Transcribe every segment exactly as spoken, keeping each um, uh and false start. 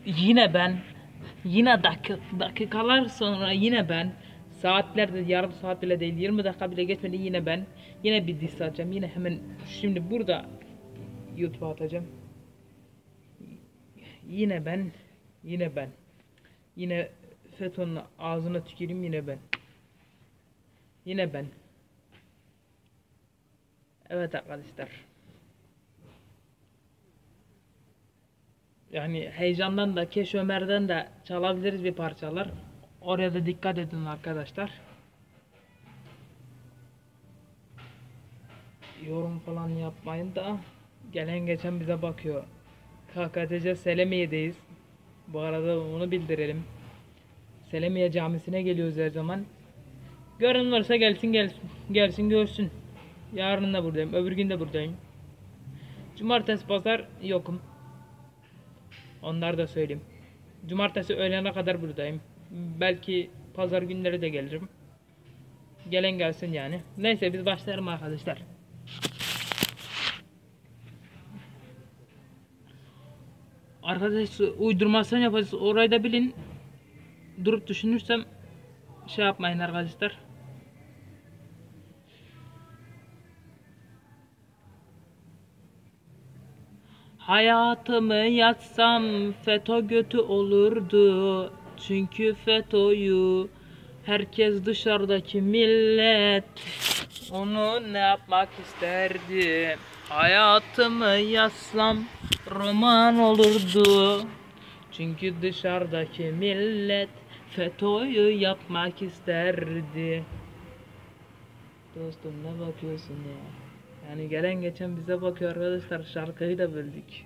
Yine ben, yine dakika, dakikalar sonra yine ben, saatlerde, yarım saat bile değil, yirmi dakika bile geçmedi, yine ben, yine bir diss atacağım, yine hemen şimdi burada YouTube'a atacağım. Yine ben, yine ben, yine FETÖ'nün ağzına tüküreyim, yine ben, yine ben. Evet arkadaşlar. Yani heyecandan da Keş Ömer'den de çalabiliriz bir parçalar. Oraya da dikkat edin arkadaşlar. Yorum falan yapmayın da gelen geçen bize bakıyor. K K T C Selemiye'deyiz. Bu arada onu bildirelim. Selemiye Camisi'ne geliyoruz her zaman. Gören varsa gelsin gelsin. Gelsin görsün. Yarın da buradayım. Öbür gün de buradayım. Cumartesi pazar yokum. Onlar da söyleyeyim. Cumartesi öğlene kadar buradayım. Belki pazar günleri de gelirim. Gelen gelsin yani. Neyse biz başlayalım arkadaşlar. Arkadaşlar uydurmasyon yapacağız. Orayı da bilin. Durup düşünürsem şey yapmayın arkadaşlar. Hayatımı yatsam FETÖ götü olurdu. Çünkü FETÖ'yü herkes dışarıdaki millet onu ne yapmak isterdi. Hayatımı yazsam roman olurdu. Çünkü dışarıdaki millet FETÖ'yü yapmak isterdi. Dostum ne bakıyorsun ya? Yani gelen geçen bize bakıyor arkadaşlar, şarkıyı da böldük.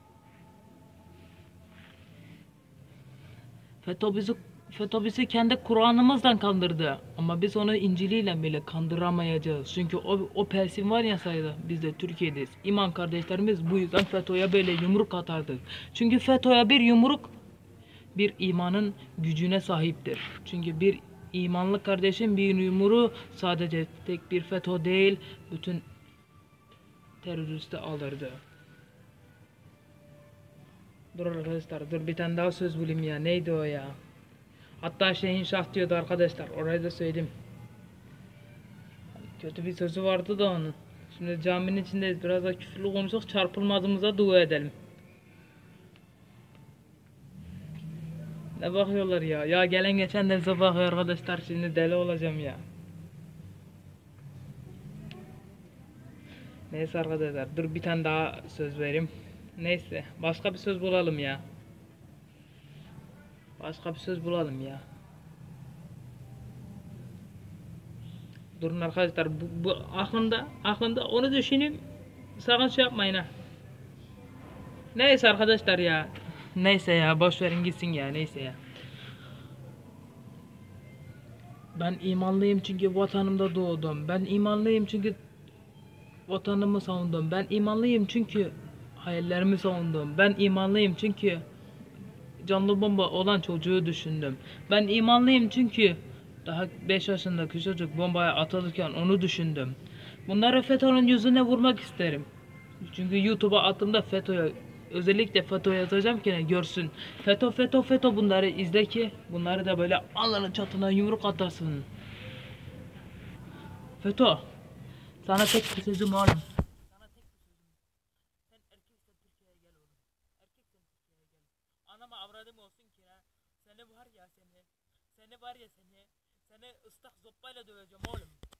FETÖ bizi, FETÖ bizi kendi Kur'an'ımızdan kandırdı. Ama biz onu İncil'iyle bile kandıramayacağız. Çünkü o, o Persin var ya sayıda, biz de Türkiye'deyiz. İman kardeşlerimiz bu yüzden FETÖ'ye böyle yumruk atardık. Çünkü FETÖ'ye bir yumruk bir imanın gücüne sahiptir. Çünkü bir imanlı kardeşin bir yumruğu sadece tek bir FETÖ değil, bütün teröristi alırdı. Dur arkadaşlar, dur bir tane daha söz bulayım ya. Neydi o ya? Hatta şeyin şah diyordu arkadaşlar. Orayı da söyleyeyim. Kötü bir sözü vardı da onun. Şimdi caminin içindeyiz. Biraz da küfürlü konuşup çarpılmadığımıza dua edelim. Ne bakıyorlar ya? Ya gelen geçen de bize bakıyor arkadaşlar. Şimdi deli olacağım ya. Neyse arkadaşlar, dur bir tane daha söz vereyim. Neyse, başka bir söz bulalım ya. Başka bir söz bulalım ya. Durun arkadaşlar, bu, bu aklımda, aklımda onu düşünün. Sakın şey yapmayın ha. Neyse arkadaşlar ya. Neyse ya, boş verin gitsin ya, neyse ya. Ben imanlıyım çünkü vatanımda doğdum. Ben imanlıyım çünkü vatanımı savundum. Ben imanlıyım çünkü hayallerimi savundum. Ben imanlıyım çünkü canlı bomba olan çocuğu düşündüm. Ben imanlıyım çünkü daha beş yaşındaki çocuk bombaya atılırken onu düşündüm. Bunları FETÖ'nün yüzüne vurmak isterim. Çünkü YouTube'a attığımda FETÖ'ye, özellikle FETÖ yazacağım ki görsün. FETÖ FETÖ FETÖ bunları izle ki bunları da böyle alnının çatına yumruk atarsın. FETÖ, sana tek bir sözüm oğlum. Sana tek bir sözüm. Sen erkeksen Türkiye'ye gel oğlum. Erkeksen Türkiye'ye gel. Anama avradım olsun ki ha. Seni var ya seni. Seni var ya seni. Seni ıslak zoppayla döveceğim oğlum.